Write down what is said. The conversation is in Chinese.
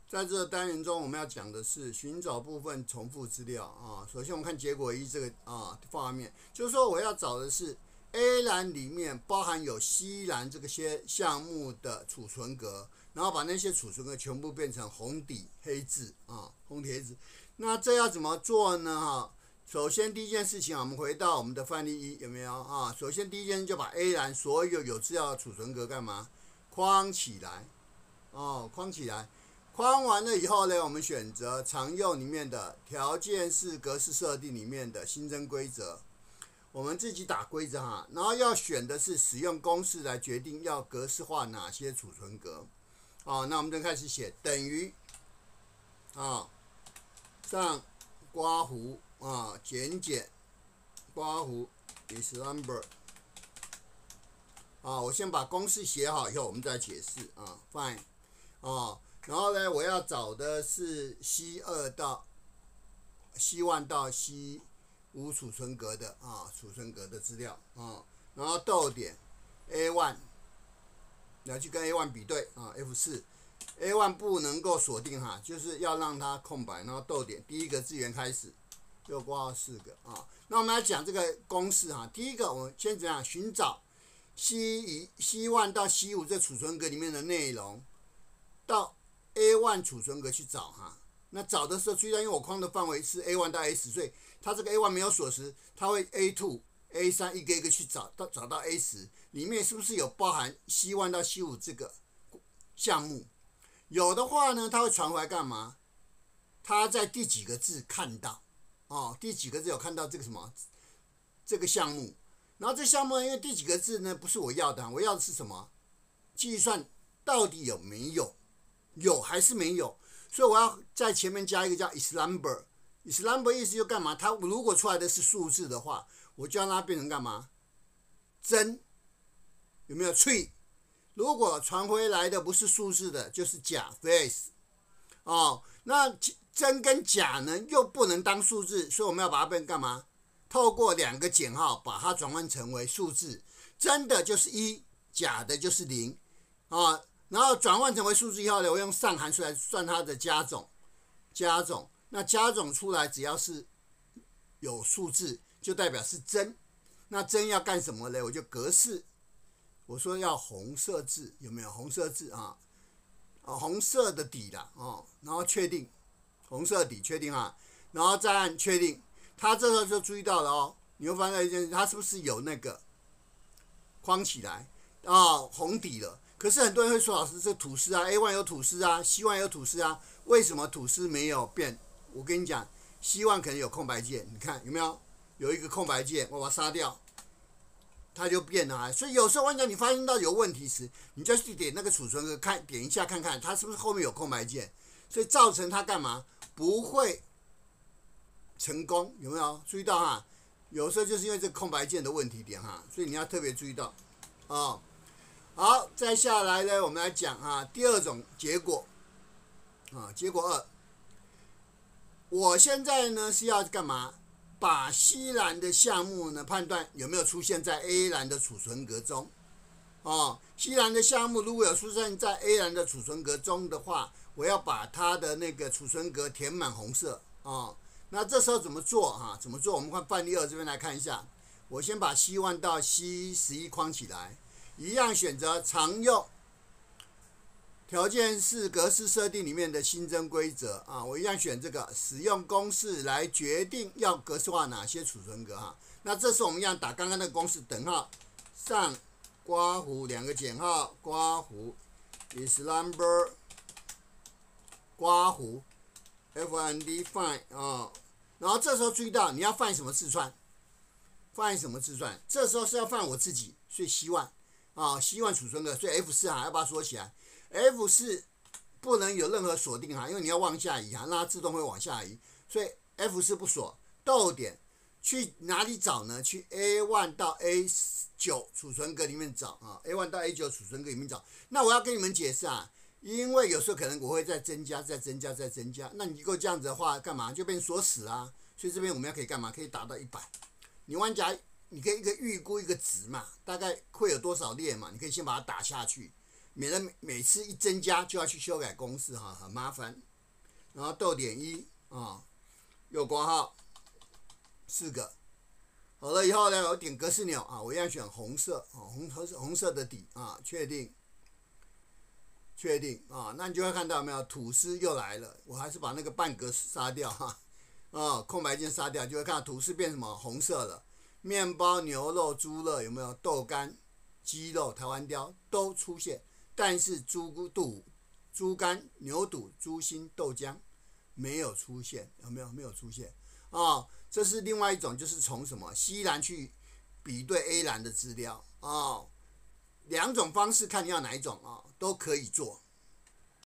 在这个单元中，我们要讲的是寻找部分重复资料啊。首先，我们看结果一这个画面，就是说我要找的是 A 栏里面包含有 C 栏这些项目的储存格，然后把那些储存格全部变成红底黑字啊，红底黑字。那这要怎么做呢？首先第一件事情我们回到我们的范例一，有没有啊？首先第一件就把 A 栏所有有资料的储存格干嘛？框起来，框起来。框完了以后呢，我们选择常用里面的条件式格式设定里面的新增规则，我们自己打规则哈，然后要选的是使用公式来决定要格式化哪些储存格。那我们就开始写等于上刮弧减刮弧 is number 我先把公式写好以后，我们再解释fine 然后呢，我要找的是 C1 到 C5 储存格的资料然后逗点 A1 要去跟 A1 比对F4 A1 不能够锁定就是要让它空白，然后逗点第一个字元开始，又括号4个那我们来讲这个公式第一个我们先怎样寻找 C1 到 C5 这储存格里面的内容，到 A1 储存格去找那找的时候注意到，因为我框的范围是 A1 到 A10， 所以它这个 A1 没有锁时，它会 A2、A3 一个一个去找到 A10， 里面是不是有包含 C1 到 C5 这个项目？有的话呢，它会传回来干嘛？它在第几个字看到第几个字有看到这个什么这个项目？然后这项目因为第几个字呢不是我要的，我要的是什么？计算到底有没有？有还是没有？所以我要在前面加一个叫 is number。is number 意思就干嘛？它如果出来的是数字的话，我就让它变成干嘛？真，有没有true？如果传回来的不是数字的，就是假 false。那真跟假呢又不能当数字，所以我们要把它变干嘛？透过2个减号把它转换成为数字，真的就是1，假的就是0然后转换成为数字以后呢，我用上函数来算它的加总，那加总出来只要是有数字，就代表是真。那真要干什么呢？我就格式，我说要红色字，有没有红色字红色的底啦然后确定，红色底确定然后再按确定。它这时候就注意到了你会发现一件事，它是不是有那个框起来红底了？可是很多人会说，老师这吐司A1 有吐司C1 有吐司为什么吐司没有变？我跟你讲，C1 可能有空白键，你看有没有？有一个空白键，我把它杀掉，它就变了所以有时候你发现到有问题时，你就去点那个储存格点一下看看它是不是后面有空白键，所以造成它干嘛不会成功？有没有注意到有时候就是因为这个空白键的问题点所以你要特别注意到好，再下来呢，我们来讲第二种结果结果2，我现在呢是要干嘛？把 C 栏的项目呢判断有没有出现在 A 栏的储存格中C 栏的项目如果有出现在 A 栏的储存格中的话，我要把它的那个储存格填满红色那这时候怎么做怎么做？我们看范例2这边来看一下。我先把 C1 到 C11 框起来，一样选择常用条件式格式设定里面的新增规则我一样选这个使用公式来决定要格式化哪些储存格那这时候我们一样打刚刚那个公式，等号上刮弧2个减号刮弧 is number 刮弧 FND find 然后这时候注意到你要find什么字串？这时候是要find我自己，所以C1储存格，所以 F4要把它锁起来。F4不能有任何锁定因为你要往下移让它自动会往下移，所以 F4不锁。逗点去哪里找呢？去 A1 到 A9 储存格里面找A1 到 A9 储存格里面找。那我要跟你们解释因为有时候可能我会再增加，那你如果这样子的话，干嘛就变锁死啦？所以这边我们要可以干嘛？可以达到100。你玩家你可以预估一个值嘛，大概会有多少列嘛？你可以先把它打下去， 免得每次一增加就要去修改公式哈，很麻烦。然后逗点一啊，右括号4个。好了以后呢，我点格式钮啊，我一样选红色啊，红色的底啊，确定啊，那你就会看到有没有吐司又来了，我还是把那个半格杀掉哈，空白键杀掉，就会看到吐司变什么红色了，面包、牛肉、猪肉有没有豆干、鸡肉、台湾雕都出现，但是猪肝、牛肚、猪心、豆浆没有出现，有没有？没有出现啊。这是另外一种，就是从什么 C 栏去比对 A 栏的资料啊，2种方式看你要哪一种啊，都可以做。